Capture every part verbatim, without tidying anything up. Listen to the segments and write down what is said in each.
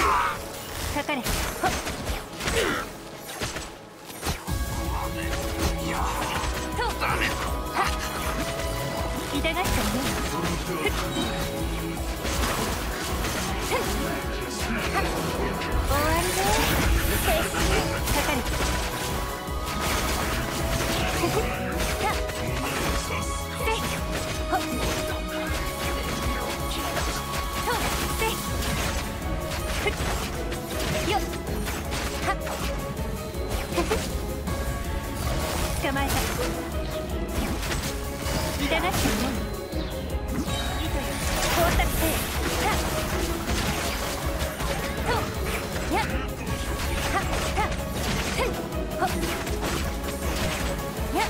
かかれ。ほっ。痛がったね。終わりね。かかれ。捕まえた。痛がってね。工作せい。とやっはっはっほっやっ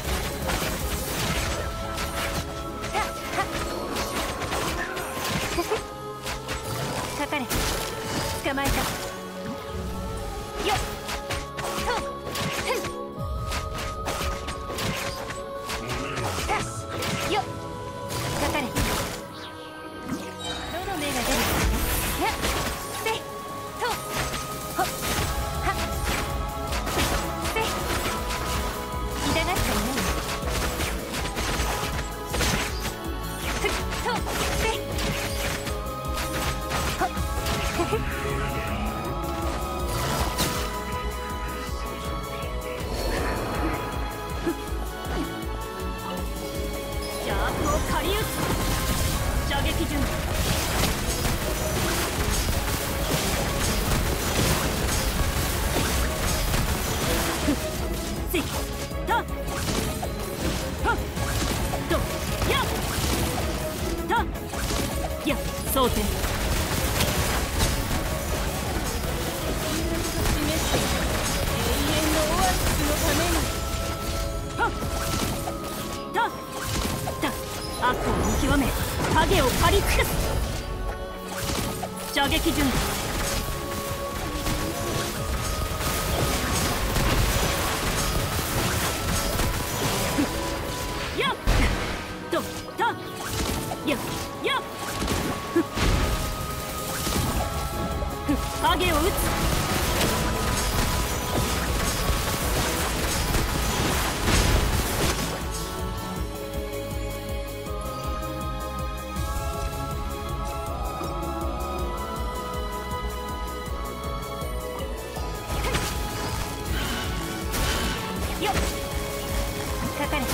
はっはっかかれ。捕まえた。よっとよっかかれ。どの目が出るかね。やっせいとほっはっせい。痛がったね。ふっとせいほっ邪悪を借り撃つ。射撃準備。せいたはっとやったやっ蒼天。永遠のオアシスのために。はったた悪を見極め影を刈り尽くす。射撃準備。やっとたやっやっ影を撃つ。よっかかれ。終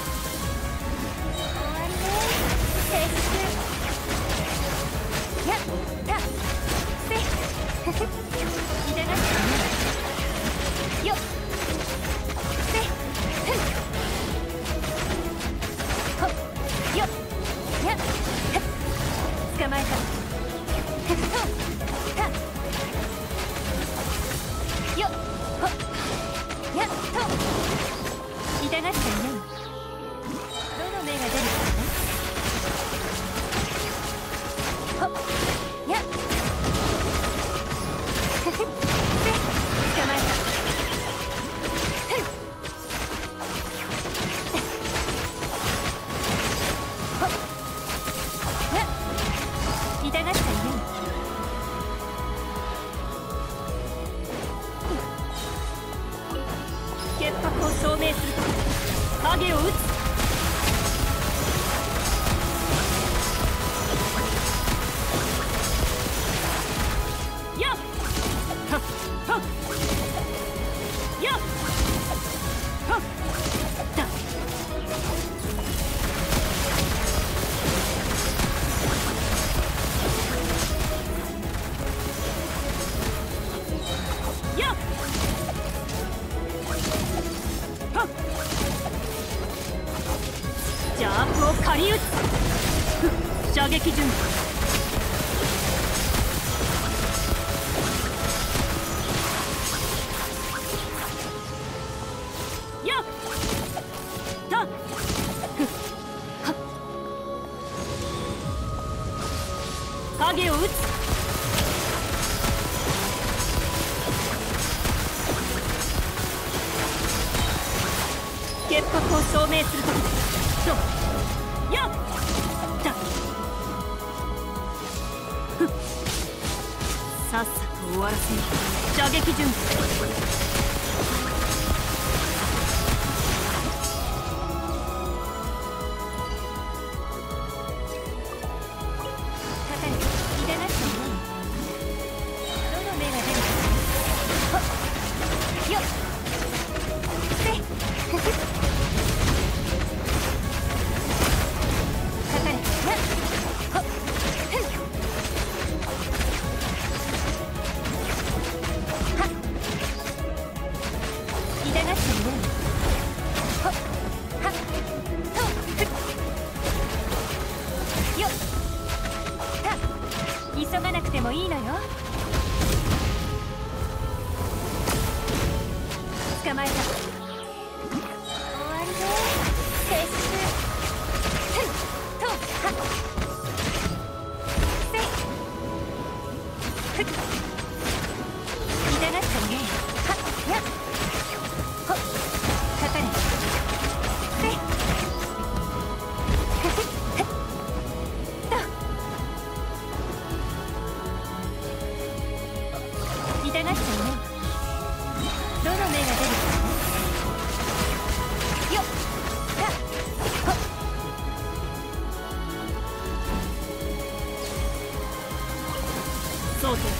わりね。停止する。やったせい痛がったね。よっせいほっよっやっ捕まえた。とたよっほっやっと痛がったね。どの目が出るかね。ほっやっせ捕まえた。ほっやっ痛がったね。潔白を証明すると影を撃つ。やっはっはっやっはっだやっはっ邪悪を借り撃つ。射撃準備。やっだふっはっ影を撃つ。潔白を証明するときだ。そうやっだふっせさっさと終わらせよう。射撃準備。急がなくてもいいのよ。捕まえた。終わりね。撤収。ふんとはっせいふっ痛がったね。はっやっほっかかれせいふふっふっと痛がっちゃうね。どの目が出るかよっはっほっそうと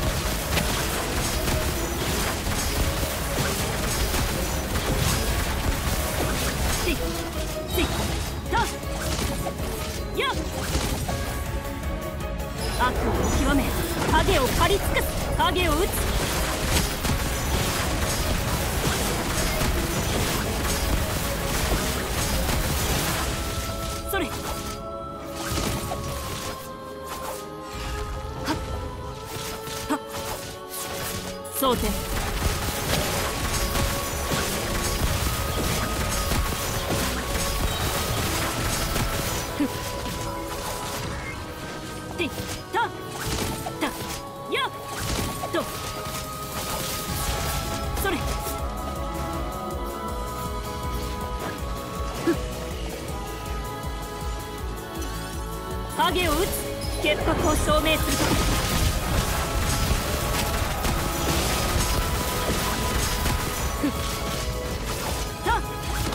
しっしっとよっ悪を極め影を狩り尽くす。影を打つ。それはっはっ蒼天ふってたたやっとそれ影を打つ。潔白を証明するとき。ふったは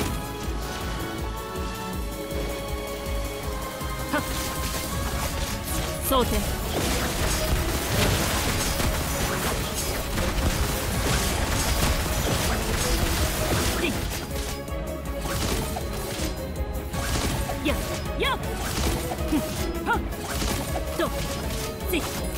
っ蒼天しややっふんはっとせい